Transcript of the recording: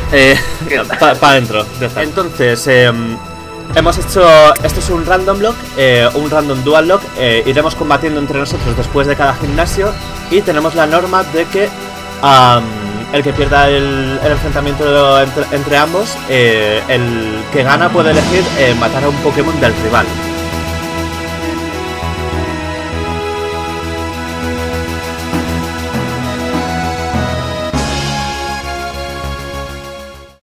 Para adentro, ya está. Entonces, hemos hecho... Esto es un random lock, un random dual lock. Iremos combatiendo entre nosotros después de cada gimnasio. Y tenemos la norma de que el que pierda el enfrentamiento entre ambos, el que gana puede elegir matar a un Pokémon del rival.